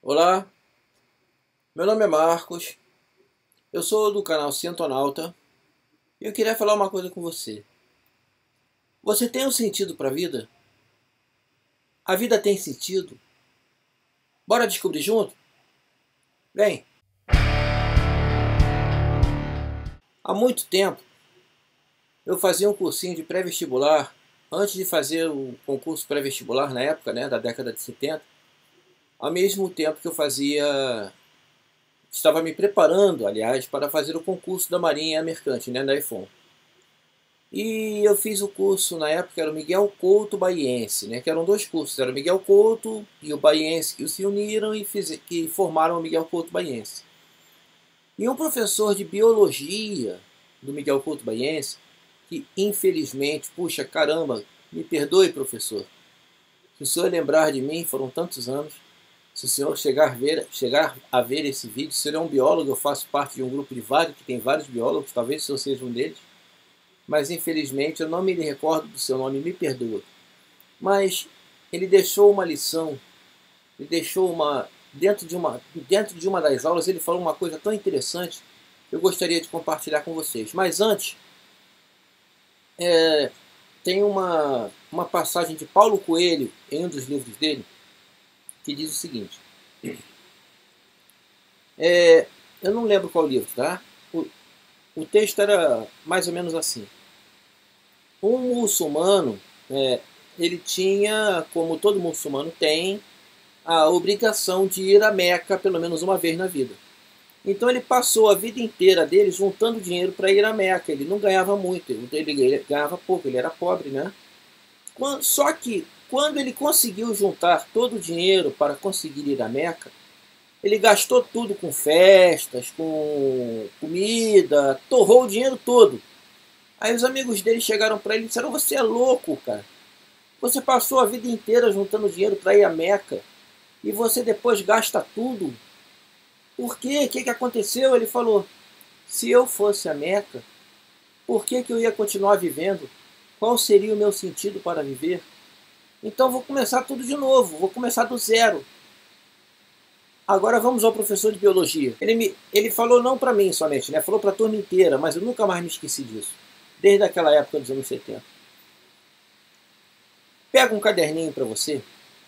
Olá, meu nome é Marcos, eu sou do canal Cientonauta e eu queria falar uma coisa com você. Você tem um sentido para a vida? A vida tem sentido? Bora descobrir junto? Bem, há muito tempo eu fazia um cursinho de pré-vestibular antes de fazer o concurso pré-vestibular na época, da década de 70, ao mesmo tempo que estava me preparando, aliás, para fazer o concurso da Marinha Mercante, da IFOM. E eu fiz o curso, na época era o Miguel Couto Baiense, que eram dois cursos, era o Miguel Couto e o Baiense, que se uniram e formaram o Miguel Couto Baiense. E um professor de biologia do Miguel Couto Baiense, que infelizmente, puxa caramba, me perdoe, professor, se o senhor lembrar de mim, foram tantos anos, se o senhor chegar a ver esse vídeo, se ele é um biólogo, eu faço parte de um grupo de vários, que tem vários biólogos, talvez o senhor seja um deles, mas infelizmente eu não me recordo do seu nome, me perdoa. Mas ele deixou uma lição, ele deixou dentro de uma das aulas, ele falou uma coisa tão interessante que eu gostaria de compartilhar com vocês. Mas antes, tem uma passagem de Paulo Coelho, em um dos livros dele, que diz o seguinte. Eu não lembro qual livro, tá? O texto era mais ou menos assim. Um muçulmano, ele tinha, como todo muçulmano tem, a obrigação de ir a Meca pelo menos uma vez na vida. Então ele passou a vida inteira dele juntando dinheiro para ir a Meca. Ele não ganhava muito, ele ganhava pouco, ele era pobre, né? Só que quando ele conseguiu juntar todo o dinheiro para conseguir ir a Meca, ele gastou tudo com festas, com comida, torrou o dinheiro todo. Aí os amigos dele chegaram para ele e disseram: "Você é louco, cara. Você passou a vida inteira juntando dinheiro para ir a Meca e você depois gasta tudo. Por quê? O que aconteceu?" Ele falou: "Se eu fosse a Meca, por que eu ia continuar vivendo? Qual seria o meu sentido para viver? Então vou começar tudo de novo, vou começar do zero." Agora vamos ao professor de biologia. Ele falou não para mim somente, falou para a turma inteira, mas eu nunca mais me esqueci disso. Desde aquela época dos anos 70. Pega um caderninho para você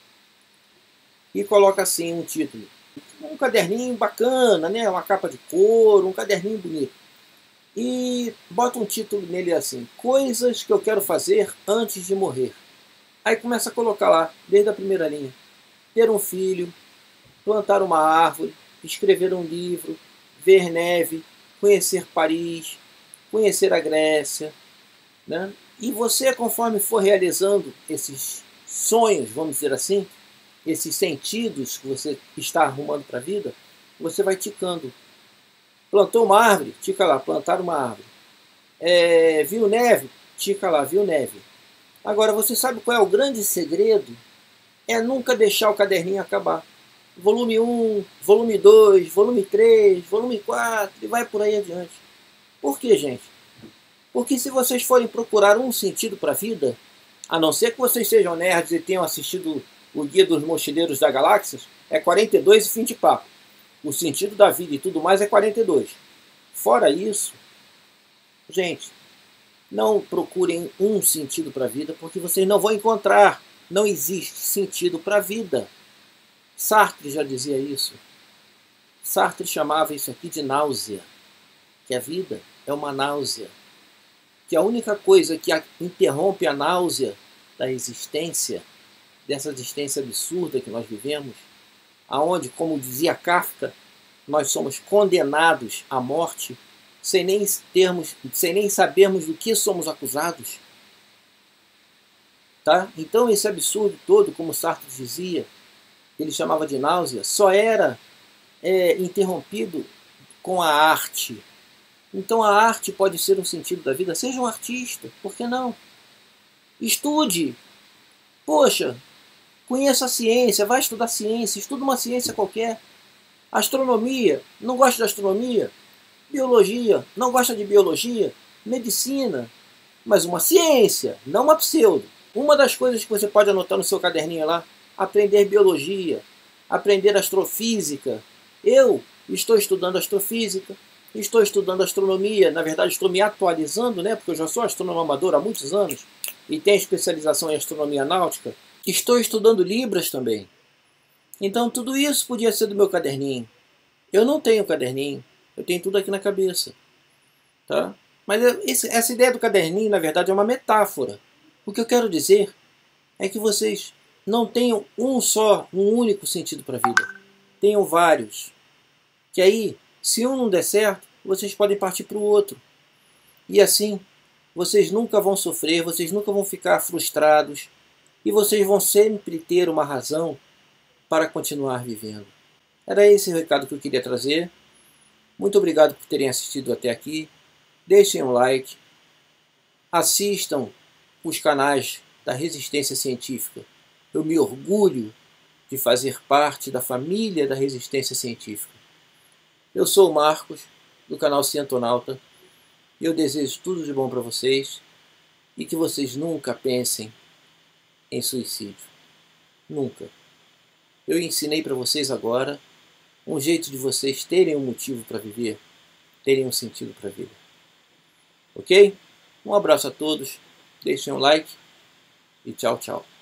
e coloca assim um título. Um caderninho bacana, uma capa de couro, um caderninho bonito. E bota um título nele assim: "Coisas que eu quero fazer antes de morrer." Aí começa a colocar lá, desde a primeira linha: ter um filho, plantar uma árvore, escrever um livro, ver neve, conhecer Paris, conhecer a Grécia, E você, conforme for realizando esses sonhos, vamos dizer assim, esses sentidos que você está arrumando para a vida, você vai ticando. Plantou uma árvore? Tica lá, plantar uma árvore. Viu neve? Tica lá, viu neve. Agora, você sabe qual é o grande segredo? É nunca deixar o caderninho acabar. Volume 1, volume 2, volume 3, volume 4, e vai por aí adiante. Por quê, gente? Porque se vocês forem procurar um sentido para a vida, a não ser que vocês sejam nerds e tenham assistido o Guia dos Mochileiros da Galáxia, é 42 e fim de papo. O sentido da vida e tudo mais é 42. Fora isso, gente, não procurem um sentido para a vida, porque vocês não vão encontrar. Não existe sentido para a vida. Sartre já dizia isso. Sartre chamava isso aqui de náusea. Que a vida é uma náusea. Que a única coisa que interrompe a náusea da existência, dessa existência absurda que nós vivemos, aonde, como dizia Kafka, nós somos condenados à morte sem nem sabermos do que somos acusados. Tá? Então esse absurdo todo, como Sartre dizia, ele chamava de náusea, só era interrompido com a arte. Então a arte pode ser um sentido da vida. Seja um artista, por que não? Estude. Poxa, conheça a ciência, vai estudar ciência, estuda uma ciência qualquer. Astronomia, não gosta de astronomia? Biologia, não gosta de biologia? Medicina, mas uma ciência, não uma pseudo. Uma das coisas que você pode anotar no seu caderninho lá: aprender biologia, aprender astrofísica. Eu estou estudando astrofísica, estou estudando astronomia, na verdade estou me atualizando, né, porque eu já sou astrônomo amador há muitos anos e tenho especialização em astronomia náutica. Estou estudando Libras também. Então tudo isso podia ser do meu caderninho. Eu não tenho caderninho, eu tenho tudo aqui na cabeça. Tá? Mas essa ideia do caderninho, na verdade, é uma metáfora. O que eu quero dizer é que vocês não tenham um único sentido para a vida. Tenham vários. Que aí, se um não der certo, vocês podem partir para o outro. E assim, vocês nunca vão sofrer, vocês nunca vão ficar frustrados. E vocês vão sempre ter uma razão para continuar vivendo. Era esse o recado que eu queria trazer. Muito obrigado por terem assistido até aqui. Deixem um like. Assistam os canais da Resistência Científica. Eu me orgulho de fazer parte da família da Resistência Científica. Eu sou o Marcos, do canal Cientonauta, e eu desejo tudo de bom para vocês e que vocês nunca pensem em suicídio. Nunca. Eu ensinei para vocês agora um jeito de vocês terem um motivo para viver, terem um sentido para a vida. Ok? Um abraço a todos, deixem um like e tchau, tchau.